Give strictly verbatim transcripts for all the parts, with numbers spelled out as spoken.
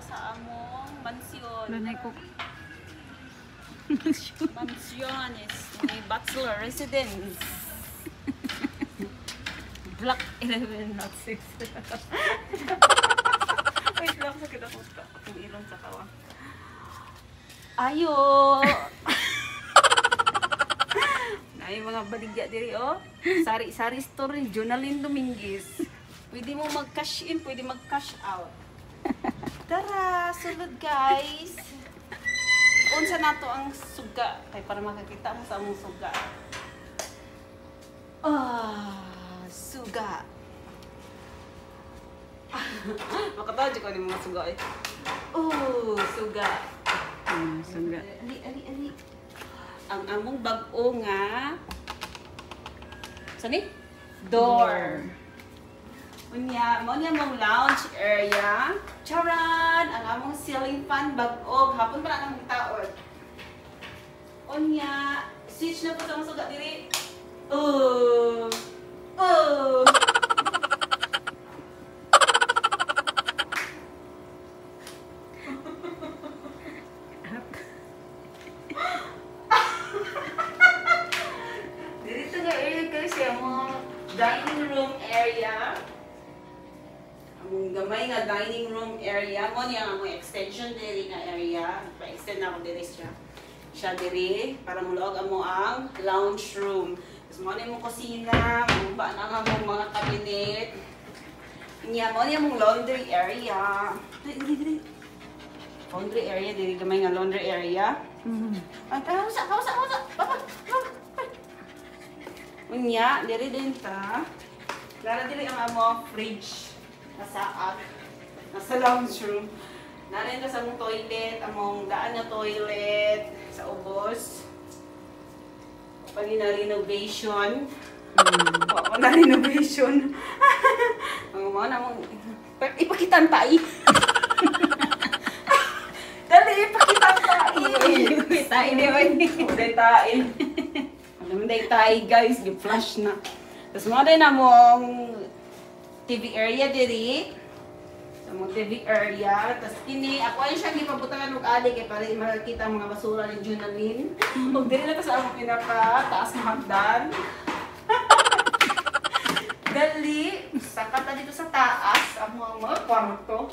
sa among mansyon. Lanay ko. Mansyon is may bachelor residence. Block eleven, not six. Wait lang, sakit ako ka. Ang ilong sa kawa. Ayo! Ay, mga baligya diri, oh. Sari-sari store, Jonalyn Dominguez. Pwede mo mag-cash in, pwede mag-cash out. Tara, sulod guys. Unsa nato ang suga. Kaya para makakita mo sa among suga. Ah, suga. Makatawa dyan ko ni mga suga eh. Oh, suga. Hmm, suga. Ali, ali, ali. Ang among bag-o nga sani? Door. Unya, mo niya mong lounge area. Charan! Ang among ceiling fan bag-o. Hapon pa lang ang taon. Unya, switch na po sa mga suga diri. Oh! Oh! Dito nga area kasi among dining room area. Among gamay nga dining room area. Mo niya among extension diri nga area. Pa-extend na ako diri siya. Siya diri para muluag amo ang lounge room. Tapos mo niya mong kusina, ba na nga mong mga cabinet. Niya mo niya mong laundry area. Diri diri. Laundry area diri gamay nga laundry area. Mm. Ay, kausa, kausa, kausa. Papa, papa. Unya, diri din ta. Lara diri ang amo fridge. Nasa at nasa lounge room. Narin ta sa among toilet, among daan na toilet sa ubos. Pag na renovation. Mm. Wa na renovation. Ang mo na mong ipakitan pa i. Dali ipakita pa i. Tain di oy. Uday tain. Alam day tay guys, gi-flash na. Tapos mo din among T V area diri. Sa mong T V area. Tapos kini, ako ay siya gipabutangan og ali kay para makakita ang mga basura ni Jonalyn. Ug diri na ta sa among pinaka taas na hagdan. Dali, saka ta dito sa taas ang mga kwarto.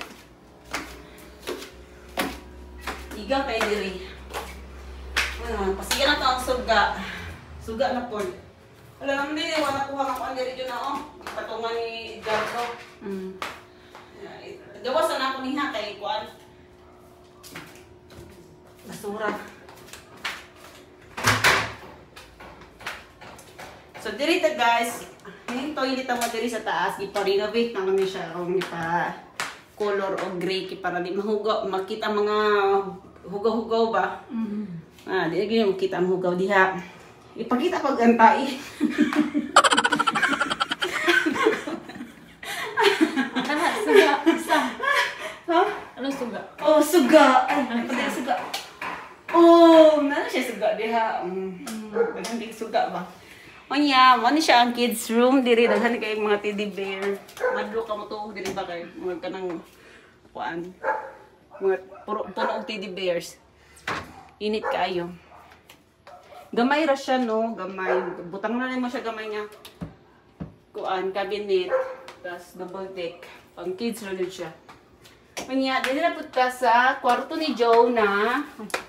Iga kay diri. Ah, pasiya na to ang suga. Suga na po. Wala naman din, wala kuha ka pa diri dyan na, oh. Patungan ni Edgardo. Mm. Gawas na ako niya kay Kuan. Basura. So, diri ta guys. Yung toilet mo diri sa taas, ipa-renovate na kami siya. Kung ipa color o gray, para di mahugaw. Makita mga hugaw-hugaw ba? Mm. Ah, di lagi makita ang hugaw diha. Ipakita pag antay. Kana suga isa. Ha? Ano suga? Oh, suga. Ay, ay, suga. Oh, nana siya suga diha. Mm. Daghan kay suga ba? Onya, mo ni siya ang kids room diri, daghan kay mga teddy bear. Madlo ka mo to diri ba kay mga kanang kuan. Mga puro puno og teddy bears. Init kaayo. Gamay ra siya no, gamay. Butang na lang mo siya gamay nga. Kuan, cabinet, tas double deck. Pang kids ra din siya. Kanya, dili na pud ta sa kwarto ni Joe na.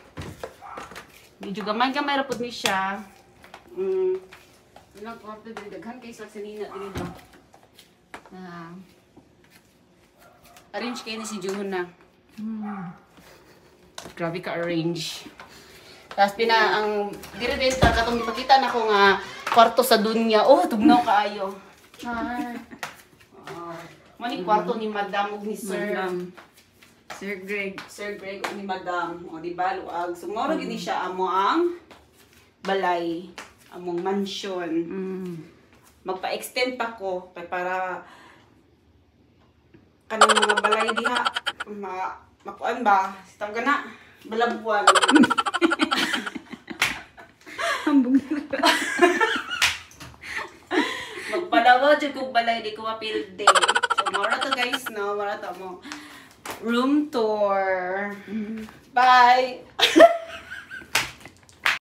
Medyo gamay gamay ra pud ni siya. Mm. Ilang kwarto dili daghan kay sa sinina dili ba. Ah. Arrange kay ni si Joe na. Mm. Grabe ka arrange. Tapos pina ang dire din ta katong ipakita na ko nga kwarto sa dunya. Oh, tugnaw kaayo. Ay. Ah, mani kwarto ni Madam ug ni Sir. Madam. Sir Greg. Sir Greg ug ni Madam. O di ba luag. Sumoro gini siya amo ang balay, among mansion. Mm. Magpa-extend pa ko kay para kanang mga balay diha ma makuan ba? Tawag na balabuan. Hambog. Magpalawa jud kog balay di ko mapilde. So mara to guys no, mara to mo. room tour. Mm. Bye!